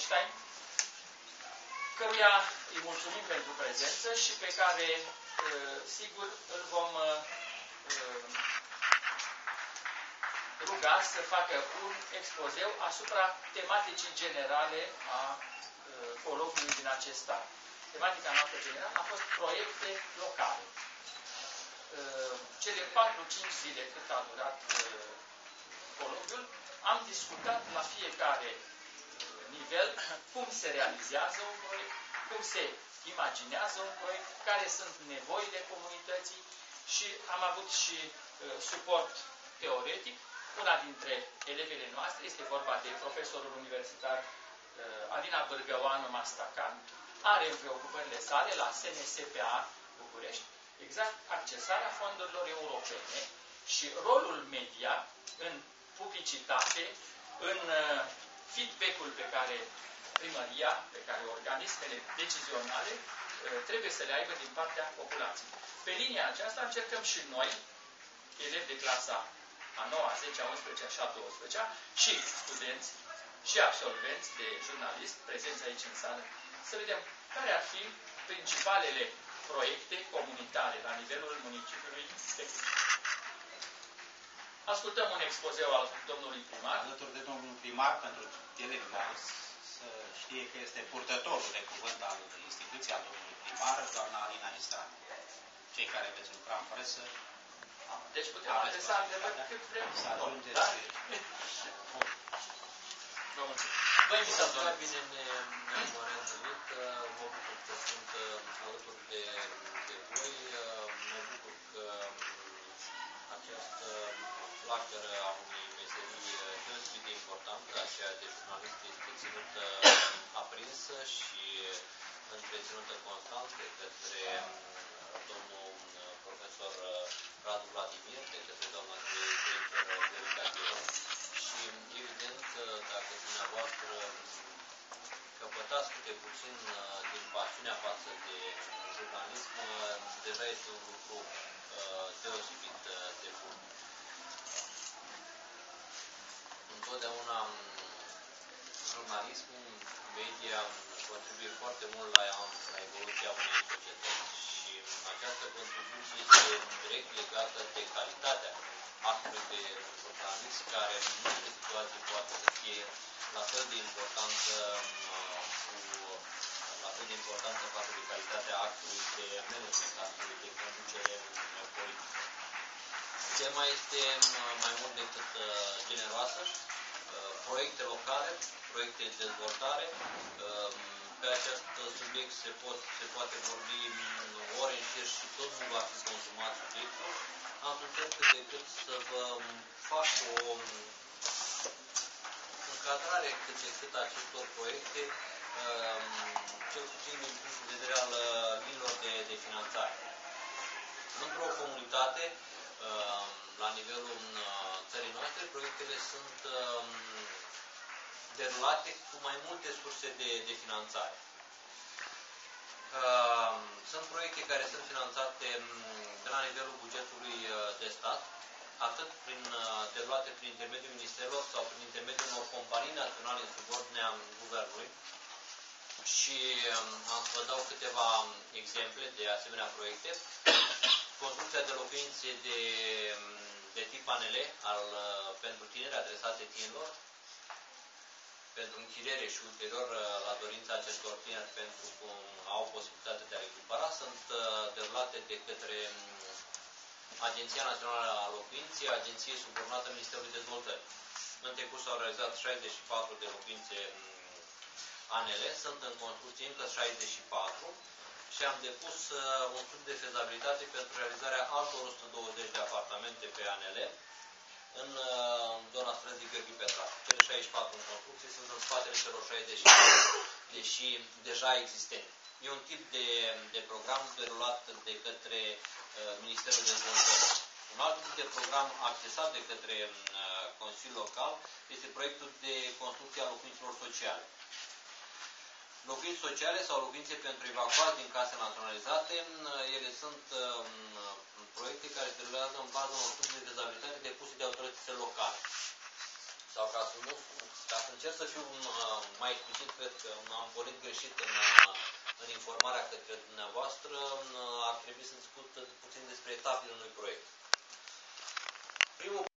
Hohenstein, căruia îi mulțumim pentru prezență și pe care, sigur, îl vom ruga să facă un expozeu asupra tematicii generale a colocviului din acest an. Tematica noastră generală a fost proiecte locale. Cele 4-5 zile cât a durat colocviul, am discutat la fiecare nivel cum se realizează un proiect, cum se imaginează un proiect, care sunt nevoile comunității și am avut și suport teoretic. Una dintre elevele noastre este vorba de profesorul universitar Alina Bârgăoanu Mastacan, are în preocupările sale la SNSPA București exact accesarea fondurilor europene și rolul media în publicitate, în feedback-ul pe care primăria, pe care organismele decizionale trebuie să le aibă din partea populației. Pe linia aceasta încercăm și noi, elevi de clasa a 9-a, 10-a, 11-a și a 12-a, și studenți și absolvenți de jurnalist prezenți aici în sală, să vedem care ar fi principalele proiecte comunitare la nivelul municipiului Tecuci. Ascultăm un expozeu al domnului primar. Alături de domnul primar, pentru elevi mai ales, să știe că este purtătorul de cuvânt al instituției, al domnului primar, doamna Alina Istran. Cei care veți lucra în presă, deci putem adresa întrebări cât vrem. Să ajungeți. Da? Vă mulțumesc. Vă invităm, doamne. Bine ne-am reîntâlnit. Mă bucur că sunt alături de voi. Mă bucur că această flacără a unei meserii deosebit de importantă, aceea de jurnalist, este ținută aprinsă și întreținută constant de către domnul profesor Radu Vladimir, de către doamna director Verica Chiron. Și, evident, dacă dumneavoastră căpătați câte puțin din pasiunea față de jurnalism, deja este un lucru deosebit de bun. Întotdeauna jurnalismul, media, contribuie foarte mult la evoluția unei societăți și această contribuție este direct legată de calitatea actului de jurnalist, care în multe situații poate să fie la fel de importantă față de calitatea actului de management, actului de conducere politică. Tema este mai mult decât generoasă. Proiecte locale, proiecte de dezvoltare. Pe acest subiect se poate vorbi ore în șir și tot nu va fi consumat subiectul. Am să încerc cât de cât să vă fac o încadrare cât de cât acestor proiecte, cel puțin din punctul de vedere al linilor de finanțare. Într-o comunitate, la nivelul țării noastre, proiectele sunt derulate cu mai multe surse de finanțare. Sunt proiecte care sunt finanțate de la nivelul bugetului de stat, atât derulate prin intermediul ministerilor sau prin intermediul unor companii naționale în subordinea guvernului. Și am să vă dau câteva exemple de asemenea proiecte. Construcția de locuințe de tip ANL pentru tineri, adresate tinerilor, pentru închiriere și ulterior la dorința acestor tineri pentru că au posibilitatea de a le cumpăra, sunt derulate de către Agenția Națională a Locuinței, agenție subordonată Ministerului Dezvoltării. În trecut s-au realizat 64 de locuințe ANL, sunt în construcție încă 64 și am depus un studiu de fezabilitate pentru realizarea altor 120 de apartamente pe ANL în zona străzii Gheorghe Petrașcu. Cele 64 în construcție sunt în spatele celor 64, deși deja existente. E un tip de program derulat de către Ministerul Dezvoltării. Un alt tip de program accesat de către Consiliul Local este proiectul de construcție a locuințelor sociale. Locuințe sociale sau locuințe pentru evacuați din case naționalizate, ele sunt proiecte care se derulează în baza unor studii de fezabilitate depuse de autoritățile locale. Sau ca să încerc să fiu mai explicit, cred am pornit greșit în informarea către dumneavoastră, ar trebui să discut puțin despre etapele unui proiect. Primul